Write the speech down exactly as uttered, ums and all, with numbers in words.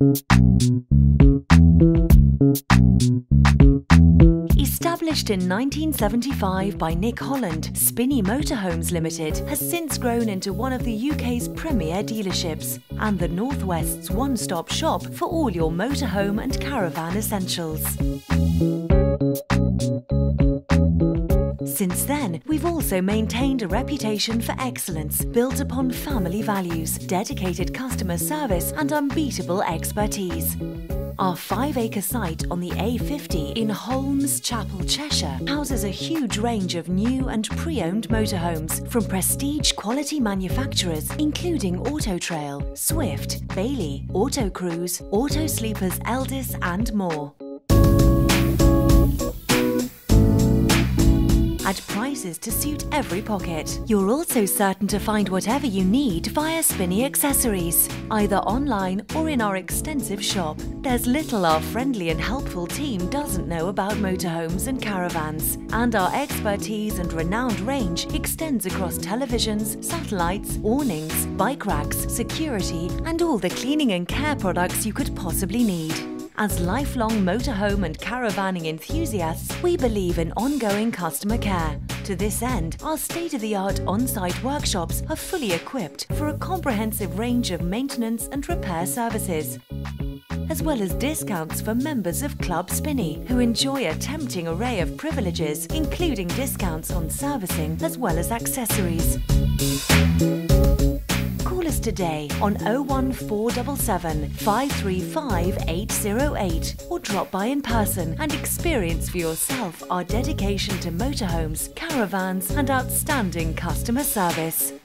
Established in nineteen seventy-five by Nick Holland, Spinney Motorhomes Limited has since grown into one of the U K's premier dealerships and the North West's one-stop shop for all your motorhome and caravan essentials. Since then, we've also maintained a reputation for excellence built upon family values, dedicated customer service and unbeatable expertise. Our five-acre site on the A fifty in Holmes Chapel, Cheshire, houses a huge range of new and pre-owned motorhomes from prestige quality manufacturers including Autotrail, Swift, Bailey, Autocruise, Autosleepers Eldis and more. At prices to suit every pocket. You're also certain to find whatever you need via Spinney Accessories, either online or in our extensive shop. There's little our friendly and helpful team doesn't know about motorhomes and caravans, and our expertise and renowned range extends across televisions, satellites, awnings, bike racks, security, and all the cleaning and care products you could possibly need. As lifelong motorhome and caravanning enthusiasts, we believe in ongoing customer care. To this end, our state-of-the-art on-site workshops are fully equipped for a comprehensive range of maintenance and repair services, as well as discounts for members of Club Spinney, who enjoy a tempting array of privileges, including discounts on servicing as well as accessories. Call us today on oh one four seven seven, five three five, eight oh eight or drop by in person and experience for yourself our dedication to motorhomes, caravans and outstanding customer service.